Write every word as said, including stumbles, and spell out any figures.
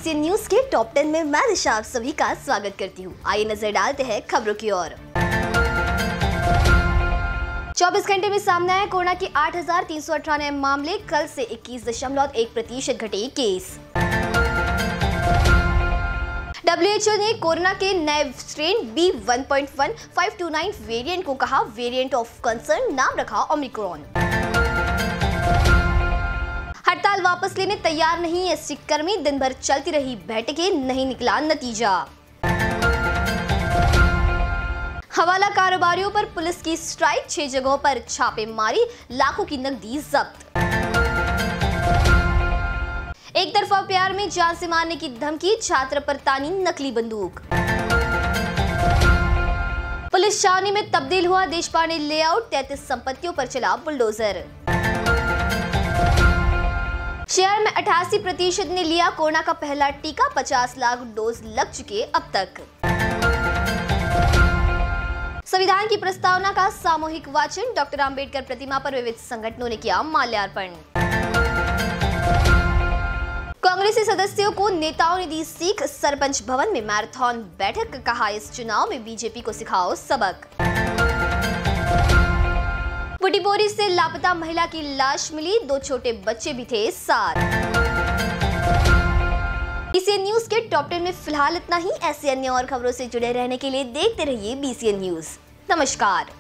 BCN news के top ten में मैं दिशा आप सभी का स्वागत करती हूँ। आइए नजर डालते हैं खबरों की ओर। चौबीस घंटे में सामने आए कोरोना के आठ हजार तीन सौ अठानवे मामले, कल से इक्कीस दशमलव एक प्रतिशत घटे केस। डब्ल्यू एच ओ ने कोरोना के नए strain B one point one five two nine variant को कहा वेरिएंट ऑफ कंसर्न, नाम रखा ओमिक्रॉन। हड़ताल वापस लेने तैयार नहीं एसटी कर्मी, दिन भर चलती रही बैठकें, नहीं निकला नतीजा। हवाला कारोबारियों पर पुलिस की स्ट्राइक, छह जगहों पर छापेमारी, लाखों की नकदी जब्त। एक तरफा प्यार में जान से मारने की धमकी, छात्र पर तानी नकली बंदूक। पुलिस छावनी में तब्दील हुआ देशपांडे लेआउट, तैंतीस संपत्तियों पर चला बुलडोजर। शहर में अठासी प्रतिशत ने लिया कोरोना का पहला टीका, पचास लाख डोज लग चुके अब तक। संविधान की प्रस्तावना का सामूहिक वाचन, डॉक्टर अंबेडकर प्रतिमा पर विविध संगठनों ने किया माल्यार्पण। कांग्रेसी सदस्यों को नेताओं ने दी सीख, सरपंच भवन में मैराथन बैठक, कहा इस चुनाव में बीजेपी को सिखाओ सबक। पुटीपोरी से लापता महिला की लाश मिली, दो छोटे बच्चे भी थे साथ। बीसीएन न्यूज के टॉप टेन में फिलहाल इतना ही। ऐसे अन्य और खबरों से जुड़े रहने के लिए देखते रहिए बीसीएन न्यूज। नमस्कार।